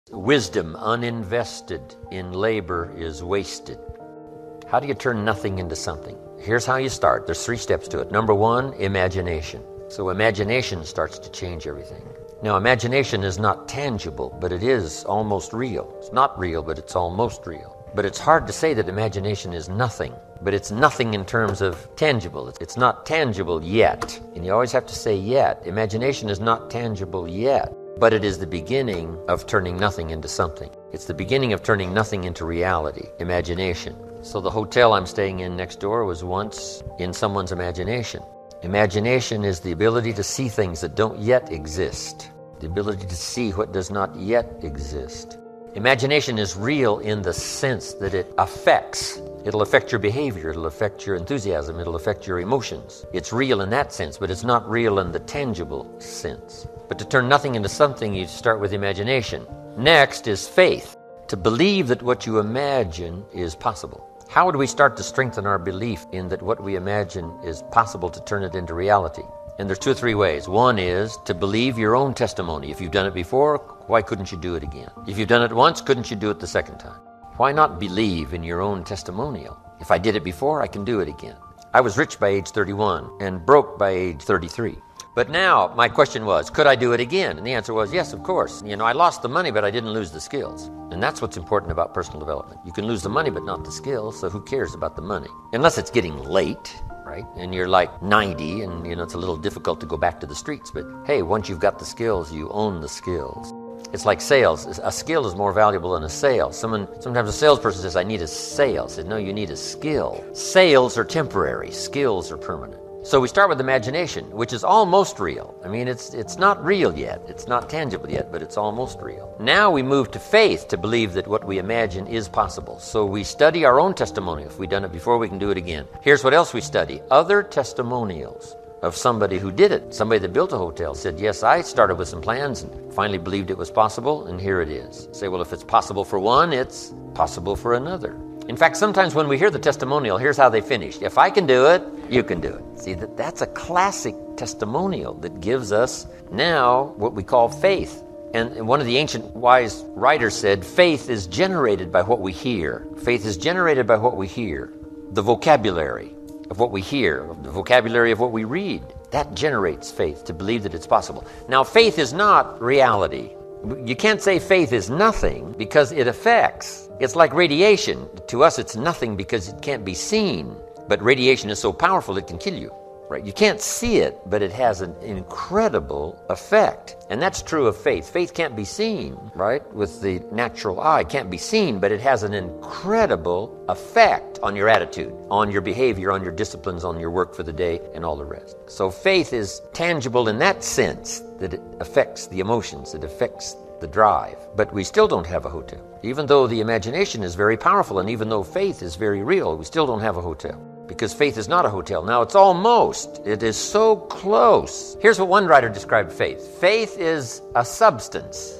Wisdom uninvested in labor is wasted. How do you turn nothing into something? Here's how you start. There's 3 steps to it. Number 1, imagination. So imagination starts to change everything. Now, imagination is not tangible, but it is almost real. It's not real, but it's almost real. But it's hard to say that imagination is nothing. But it's nothing in terms of tangible. It's not tangible yet. And you always have to say yet. Imagination is not tangible yet. But it is the beginning of turning nothing into something. It's the beginning of turning nothing into reality, imagination. So the hotel I'm staying in next door was once in someone's imagination. Imagination is the ability to see things that don't yet exist, the ability to see what does not yet exist. Imagination is real in the sense that it affects. It'll affect your behavior, it'll affect your enthusiasm, it'll affect your emotions. It's real in that sense, but it's not real in the tangible sense. But to turn nothing into something, you start with imagination. Next is faith, to believe that what you imagine is possible. How would we start to strengthen our belief in that what we imagine is possible to turn it into reality? And there's 2 or 3 ways. One is to believe your own testimony. If you've done it before, why couldn't you do it again? If you've done it once, couldn't you do it the second time? Why not believe in your own testimonial? If I did it before, I can do it again. I was rich by age 31 and broke by age 33. But now my question was, could I do it again? And the answer was yes, of course. I lost the money, but I didn't lose the skills. And that's what's important about personal development. You can lose the money, but not the skills, so who cares about the money? Unless it's getting late, right? And you're like 90 and, it's a little difficult to go back to the streets. But hey, once you've got the skills, you own the skills. It's like sales. A skill is more valuable than a sale. Sometimes a salesperson says, I need a sale. I said, no, you need a skill. Sales are temporary. Skills are permanent. So we start with imagination, which is almost real. It's not real yet. It's not tangible yet, but it's almost real. Now we move to faith to believe that what we imagine is possible. So we study our own testimony. If we've done it before, we can do it again. Here's what else we study. Other testimonials of somebody who did it. Somebody that built a hotel said, yes, I started with some plans and finally believed it was possible, and here it is. Say, well, if it's possible for one, it's possible for another. In fact, sometimes when we hear the testimonial, here's how they finished. If I can do it, you can do it. See, that's a classic testimonial that gives us now what we call faith. And one of the ancient wise writers said, faith is generated by what we hear. Faith is generated by what we hear. The vocabulary of what we hear, the vocabulary of what we read, that generates faith to believe that it's possible. Now, faith is not reality. You can't say faith is nothing because it affects. It's like radiation. To us, it's nothing because it can't be seen. But radiation is so powerful it can kill you, right? You can't see it, but it has an incredible effect. And that's true of faith. Faith can't be seen, right? With the natural eye, it can't be seen, but it has an incredible effect on your attitude, on your behavior, on your disciplines, on your work for the day, and all the rest. So faith is tangible in that sense that it affects the emotions, it affects the drive. But we still don't have a hotel. Even though the imagination is very powerful, and even though faith is very real, we still don't have a hotel. Because faith is not a hotel. Now, it's almost. It is so close. Here's what one writer described faith. Faith is a substance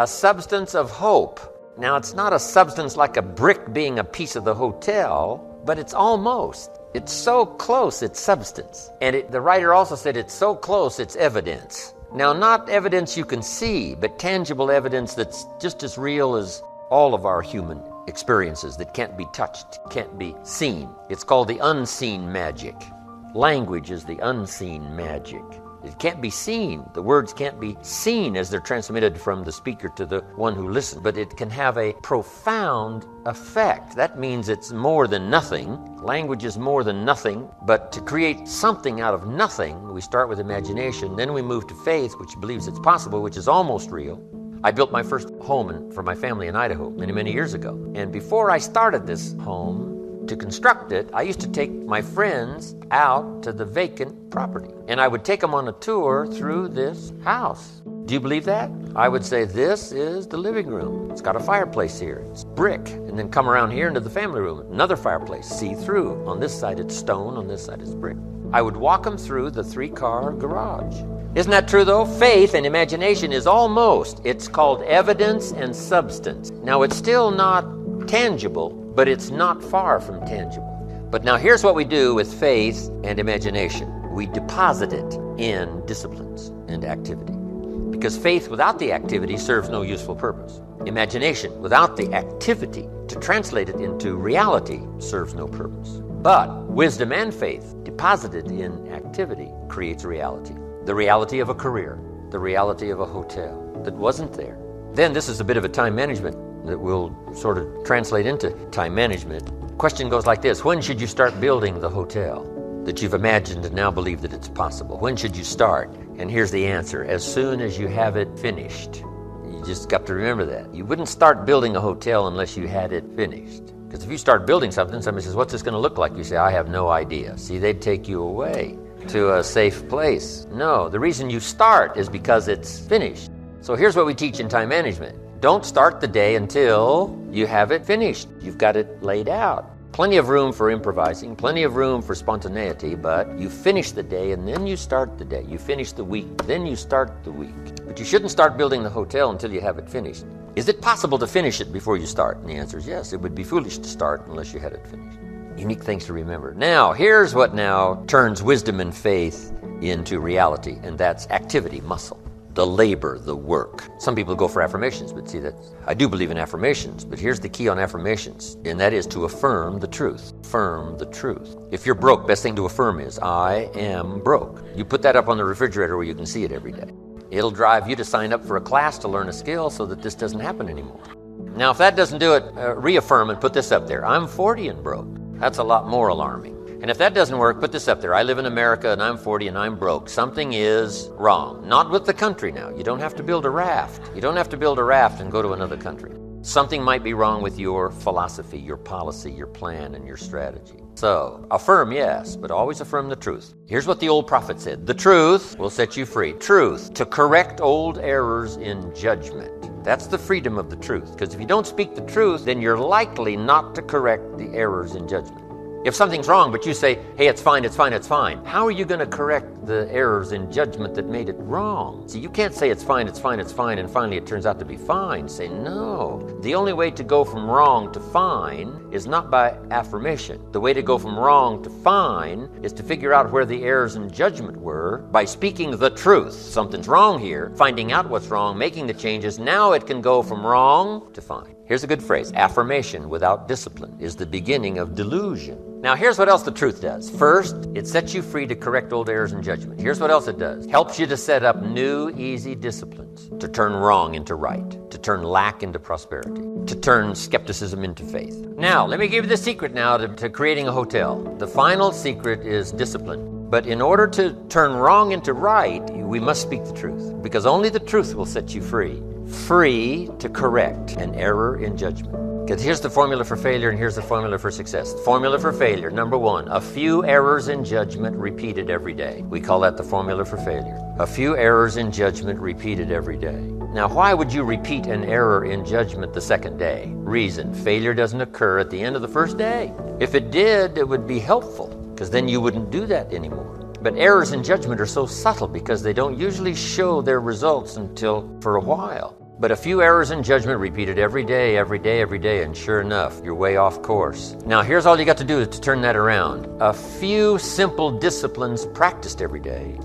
of hope. Now, it's not a substance like a brick being a piece of the hotel, but it's almost. It's so close, it's substance. And the writer also said it's so close, it's evidence. Now, not evidence you can see, but tangible evidence that's just as real as all of our human experiences that can't be touched, can't be seen. It's called the unseen magic. Language is the unseen magic. It can't be seen. The words can't be seen as they're transmitted from the speaker to the one who listens, but it can have a profound effect. That means it's more than nothing. Language is more than nothing, but to create something out of nothing, we start with imagination, then we move to faith, which believes it's possible, which is almost real. I built my first home for my family in Idaho many years ago. And before I started this home, to construct it, I used to take my friends out to the vacant property. And I would take them on a tour through this house. Do you believe that? I would say, this is the living room. It's got a fireplace here. It's brick. And then come around here into the family room. Another fireplace, see-through. On this side it's stone, on this side it's brick. I would walk them through the 3-car garage. Isn't that true, though? Faith and imagination is almost. It's called evidence and substance. Now, it's still not tangible, but it's not far from tangible. But now here's what we do with faith and imagination. We deposit it in disciplines and activity. because faith without the activity serves no useful purpose. Imagination without the activity to translate it into reality serves no purpose. But wisdom and faith deposited in activity creates reality. The reality of a career, the reality of a hotel that wasn't there. Then this is a bit of a time management that will sort of translate into time management. Question goes like this: when should you start building the hotel that you've imagined and now believe that it's possible? When should you start? And here's the answer: as soon as you have it finished. You just got to remember that. You wouldn't start building a hotel unless you had it finished. Because if you start building something, somebody says, what's this going to look like? You say, I have no idea. See, they'd take you away to a safe place. No, the reason you start is because it's finished. So here's what we teach in time management. Don't start the day until you have it finished. You've got it laid out. Plenty of room for improvising, plenty of room for spontaneity, but you finish the day and then you start the day. You finish the week, then you start the week. But you shouldn't start building the hotel until you have it finished. Is it possible to finish it before you start? And the answer is yes. It would be foolish to start unless you had it finished. Unique things to remember. Now, here's what now turns wisdom and faith into reality, and that's activity, muscle. The labor, the work. Some people go for affirmations, but see that I do believe in affirmations, but here's the key on affirmations, and that is to affirm the truth. Affirm the truth. If you're broke, best thing to affirm is, I am broke. You put that up on the refrigerator where you can see it every day. It'll drive you to sign up for a class to learn a skill so that this doesn't happen anymore. Now, if that doesn't do it, reaffirm and put this up there. I'm 40 and broke. That's a lot more alarming. And if that doesn't work, put this up there. I live in America and I'm 40 and I'm broke. Something is wrong. Not with the country now. You don't have to build a raft. You don't have to build a raft and go to another country. Something might be wrong with your philosophy, your policy, your plan, and your strategy. So, affirm, yes, but always affirm the truth. Here's what the old prophet said. The truth will set you free. Truth, to correct old errors in judgment. That's the freedom of the truth. Because if you don't speak the truth, then you're likely not to correct the errors in judgment. If something's wrong, but you say, hey, it's fine, it's fine, it's fine, how are you going to correct the errors in judgment that made it wrong? See, you can't say it's fine, it's fine, it's fine, and finally it turns out to be fine. Say, no. The only way to go from wrong to fine is not by affirmation. The way to go from wrong to fine is to figure out where the errors in judgment were by speaking the truth. Something's wrong here, finding out what's wrong, making the changes. Now it can go from wrong to fine. Here's a good phrase. Affirmation without discipline is the beginning of delusion. Now, here's what else the truth does. First, it sets you free to correct old errors in judgment. Here's what else it does. Helps you to set up new, easy disciplines, to turn wrong into right, to turn lack into prosperity, to turn skepticism into faith. Now, let me give you the secret now to creating a hotel. The final secret is discipline. But in order to turn wrong into right, we must speak the truth, because only the truth will set you free. Free to correct an error in judgment. Because here's the formula for failure and here's the formula for success. The formula for failure, number one, a few errors in judgment repeated every day. We call that the formula for failure. A few errors in judgment repeated every day. Now, why would you repeat an error in judgment the second day? Reason, failure doesn't occur at the end of the first day. If it did, it would be helpful, because then you wouldn't do that anymore. But errors in judgment are so subtle because they don't usually show their results until for a while. But a few errors in judgment repeated every day, and sure enough, you're way off course. Now, here's all you got to do to turn that around. A few simple disciplines practiced every day,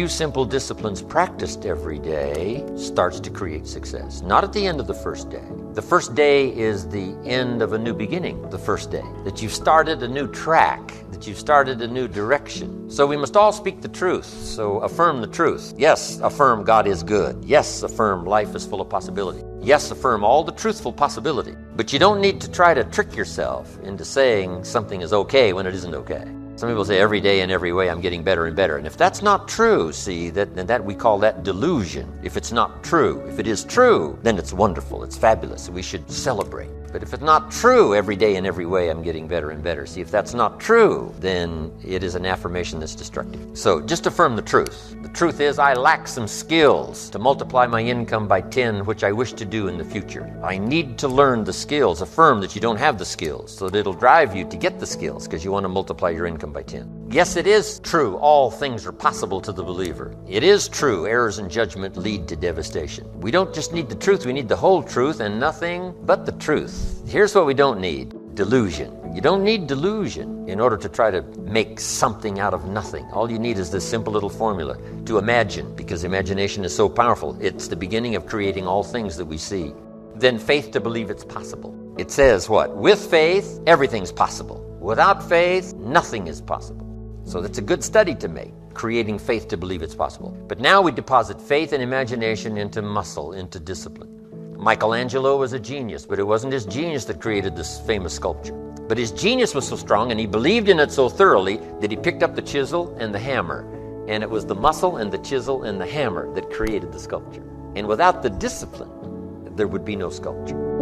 starts to create success. Not at the end of the first day. The first day is the end of a new beginning, the first day. That you've started a new track, that you've started a new direction. So we must all speak the truth. So affirm the truth. Yes, affirm God is good. Yes, affirm life is full of possibility. Yes, affirm all the truthful possibility. But you don't need to try to trick yourself into saying something is okay when it isn't okay. Some people say every day in every way I'm getting better and better. And if that's not true, see, that we call that delusion. If it's not true. If it is true, then it's wonderful, it's fabulous, we should celebrate. But if it's not true, every day in every way I'm getting better and better. See, if that's not true, then it is an affirmation that's destructive. So just affirm the truth. The truth is I lack some skills to multiply my income by 10, which I wish to do in the future. I need to learn the skills. Affirm that you don't have the skills, so that it'll drive you to get the skills because you want to multiply your income by 10. Yes, it is true. All things are possible to the believer. It is true. Errors in judgment lead to devastation. We don't just need the truth. We need the whole truth and nothing but the truth. Here's what we don't need. Delusion. You don't need delusion in order to try to make something out of nothing. All you need is this simple little formula to imagine, because imagination is so powerful. It's the beginning of creating all things that we see. Then faith to believe it's possible. It says what? With faith, everything's possible. Without faith, nothing is possible. So that's a good study to make, creating faith to believe it's possible. But now we deposit faith and imagination into muscle, into discipline. Michelangelo was a genius, but it wasn't his genius that created this famous sculpture. But his genius was so strong and he believed in it so thoroughly that he picked up the chisel and the hammer. And it was the muscle and the chisel and the hammer that created the sculpture. And without the discipline, there would be no sculpture.